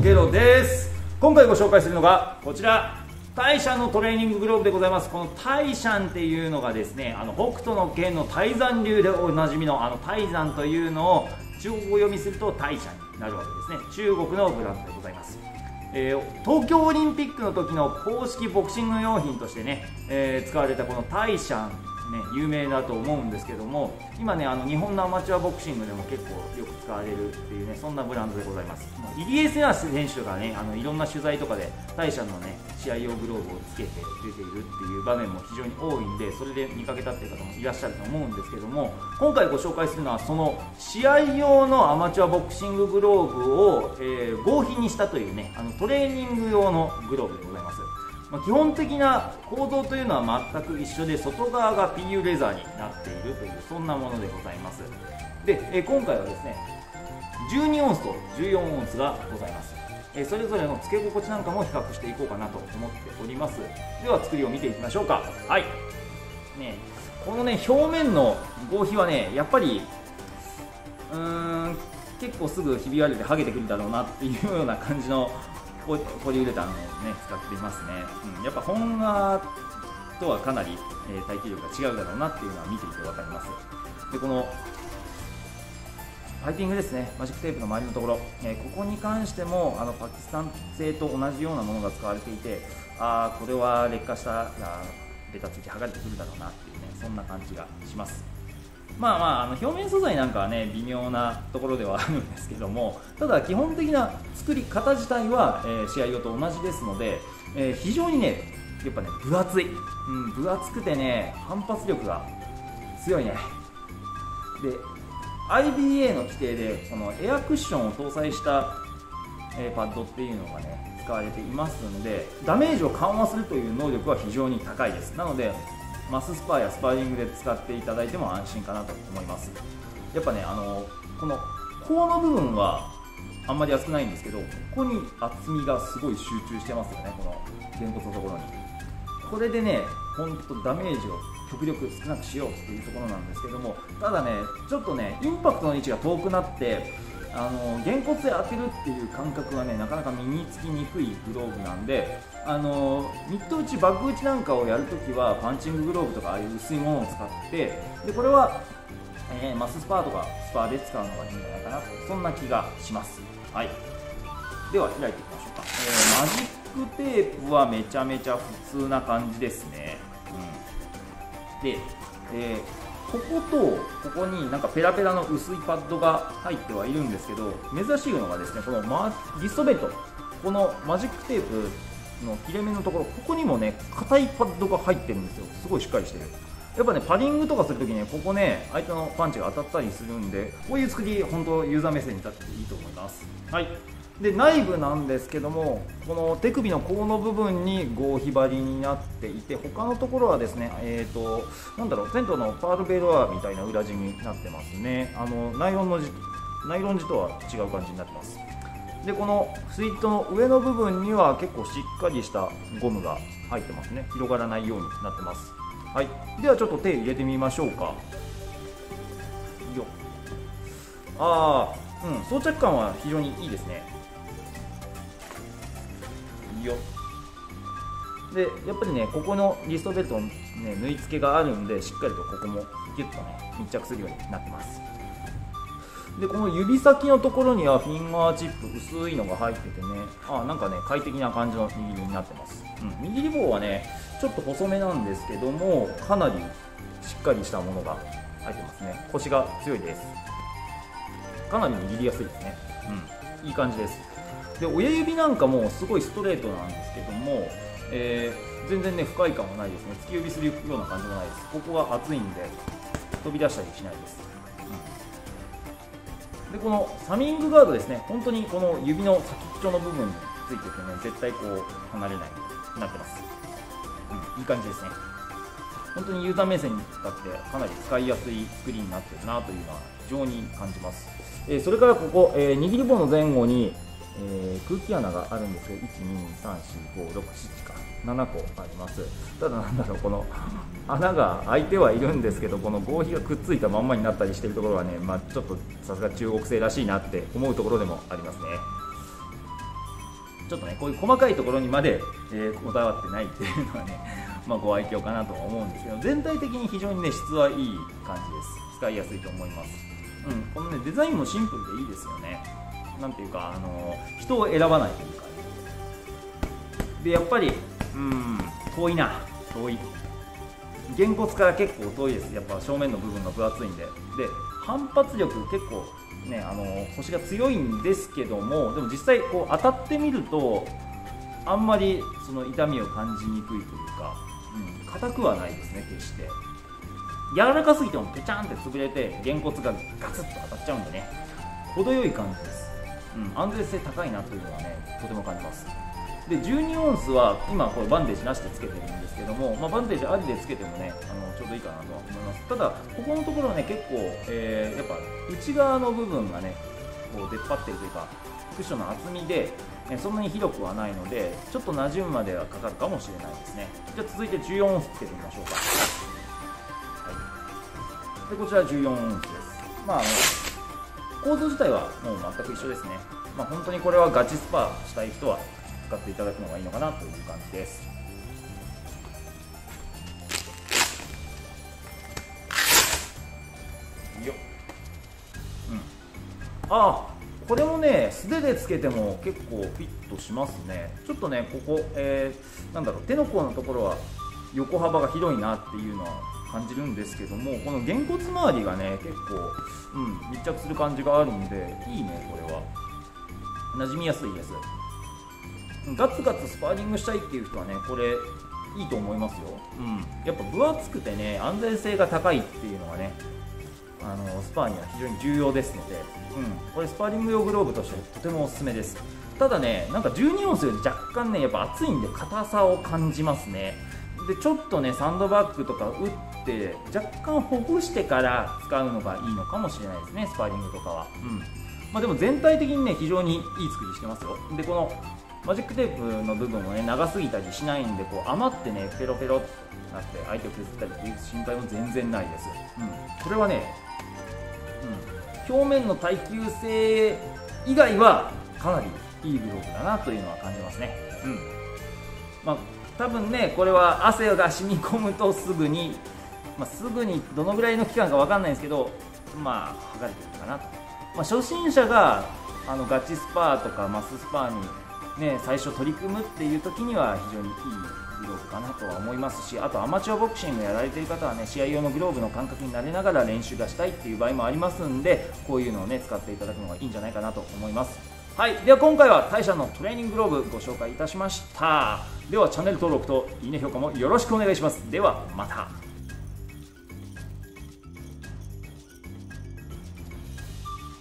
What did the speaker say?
ゲロです。今回ご紹介するのがこちら、タイシャンのトレーニンググローブでございます。このタイシャンっていうのがですね、北斗の拳のタイザン流でおなじみのタイザンというのを中国語読みするとタイシャンになるわけですね。中国のブランドでございます。東京オリンピックの時の公式ボクシング用品としてね、使われたこのタイシャンね、有名だと思うんですけども、今ね日本のアマチュアボクシングでも結構よく使われるっていうね、そんなブランドでございます。入江聖奈選手がねいろんな取材とかでタイシャンのね試合用グローブをつけて出ているっていう場面も非常に多いんで、それで見かけたっていう方もいらっしゃると思うんですけども、今回ご紹介するのはその試合用のアマチュアボクシンググローブを、合皮にしたというねトレーニング用のグローブでございます。基本的な構造というのは全く一緒で、外側が PU レザーになっているという、そんなものでございます。で、今回はですね12オンスと14オンスがございます。それぞれの付け心地なんかも比較していこうかなと思っております。では作りを見ていきましょうか。はい、ね、このね表面の合皮はねやっぱり結構すぐひび割れて剥げてくるだろうなっていうような感じのポリウレタンをね使っていますね。やっぱ本画とはかなり、耐久力が違うだろうなっていうのは見ていて分かります。でこのパイピングですね、マジックテープの周りのところ、ここに関してもパキスタン製と同じようなものが使われていて、これは劣化したらベタついて剥がれてくるだろうなっていうね、そんな感じがします。表面素材なんかはね微妙なところではあるんですけども、ただ基本的な作り方自体は、試合用と同じですので、非常にねやっぱね分厚い、分厚くてね反発力が強いね。で IBA の規定でこのエアクッションを搭載した、パッドっていうのがね使われていますので、ダメージを緩和するという能力は非常に高いです。なのでマススパーやスパーリングで使っていただいても安心かなと思います。やっぱねこの甲の部分はあんまり厚くないんですけど、ここに厚みがすごい集中してますよね、このげんこつのところに。これでねほんとダメージを極力少なくしようっていうところなんですけども、ただねちょっとねインパクトの位置が遠くなってげんこつで当てるっていう感覚がねなかなか身につきにくいグローブなんで、ミット打ちバック打ちなんかをやるときはパンチンググローブとかああいう薄いものを使って、でこれは、マススパーとかスパーで使うのがいいんじゃないかなと、そんな気がします。はい、では開いていきましょうか。マジックテープはめちゃめちゃ普通な感じですね。で、こことここになんかペラペラの薄いパッドが入ってはいるんですけど、珍しいのがですねこのリストベルト、このマジックテープの切れ目のところ、ここにもね硬いパッドが入ってるんですよ。すごいしっかりしてる。やっぱねパディングとかするときにここね相手のパンチが当たったりするんで、こういう作り本当ユーザー目線に立ってていいと思います。はい、で内部なんですけども、この手首の甲の部分に合皮張りになっていて、他のところはですねなんだろう、テントのパールベルアーみたいな裏地になってますね。ナイロン地とは違う感じになってます。でこのスリットの上の部分には結構しっかりしたゴムが入ってますね。広がらないようになってます。はい、ではちょっと手入れてみましょうか。よ装着感は非常にいいですね。よでやっぱりねここのリストベルトの、ね、縫い付けがあるんで、しっかりとここもギュッとね密着するようになってます。でこの指先のところにはフィンガーチップ薄いのが入っててね、なんかね快適な感じの握りになってます。握り棒はねちょっと細めなんですけども、かなりしっかりしたものが入ってますね。コシが強いです。かなり握りやすいですね。いい感じです。で親指なんかもすごいストレートなんですけども、全然ね不快感もないですね。突き指するような感じもないです。ここが厚いんで飛び出したりしないです。でこのサミングガードですね、本当にこの指の先っちょの部分についててね、絶対こう離れないようになってます。いい感じですね。本当にユーザー目線に立ってかなり使いやすい作りになってるなというのは非常に感じます。それからここ、握り棒の前後に、空気穴があるんですけど、1、2、3、4、5、6、7か7個あります。ただなんだろう、この穴が開いてはいるんですけど、この合皮がくっついたまんまになったりしているところはね、ちょっとさすが中国製らしいなって思うところでもありますね。 ちょっとねこういう細かいところにまで、こだわってないっていうのはねご愛嬌かなとは思うんですけど、全体的に非常にね質はいい感じです。使いやすいと思います。このねデザインもシンプルでいいですよね。なんていうか人を選ばないというか、でやっぱり遠いげんこつから結構遠いです。やっぱ正面の部分が分厚いんで、反発力結構ね腰が強いんですけども、でも実際こう当たってみるとあんまりその痛みを感じにくいというか、硬くはないですね。決して柔らかすぎてもペチャンって潰れてげんこつがガツッと当たっちゃうんでね、程よい感じです。安全性高いなというのはねとても感じます。で12オンスは今これバンデージなしでつけてるんですけども、バンデージありでつけてもねちょうどいいかなとは思います。ただここのところはね結構、やっぱ内側の部分がねこう出っ張ってるというか、クッションの厚みでそんなに広くはないので、ちょっと馴染むまではかかるかもしれないですね。じゃあ続いて14オンスつけてみましょうか。でこちら14オンスです。構造自体はもう全く一緒ですね。本当にこれはガチスパしたい人は使っていただくのがいいのかなという感じです。よっ、これもね素手でつけても結構フィットしますね。ちょっとねここ、なんだろう、手の甲のところは横幅が広いなっていうのは感じるんですけども、このげんこつ周りがね結構、密着する感じがあるんでいいね。これは馴染みやすいです。ガツガツスパーリングしたいっていう人はねこれいいと思いますよ。やっぱ分厚くてね安全性が高いっていうのがねスパーには非常に重要ですので、これスパーリング用グローブとしてとてもおすすめです。ただねなんか12オンスより若干ねやっぱ厚いんで硬さを感じますね。でちょっとねサンドバッグとか打って若干ほぐしてから使うのがいいのかもしれないですね、スパーリングとかは。でも全体的にね非常にいい作りしてますよ。でこのマジックテープの部分もね長すぎたりしないんで、こう余ってねペロペロってなって相手を削ったりっていう心配も全然ないです。これはね、表面の耐久性以外はかなりいいグローブだなというのは感じますね。多分ねこれは汗が染み込むとすぐにどのぐらいの期間か分かんないんですけど剥がれてるかなと。初心者がガチスパーとかマススパーにね最初取り組むっていう時には非常にいいグローブかなとは思いますし、あとアマチュアボクシングやられている方はね試合用のグローブの感覚になれながら練習がしたいっていう場合もありますんで、こういうのをね使っていただくのがいいんじゃないかなと思います。では今回は大社のトレーニンググローブご紹介いたしました。ではチャンネル登録といいね評価もよろしくお願いします。ではまた。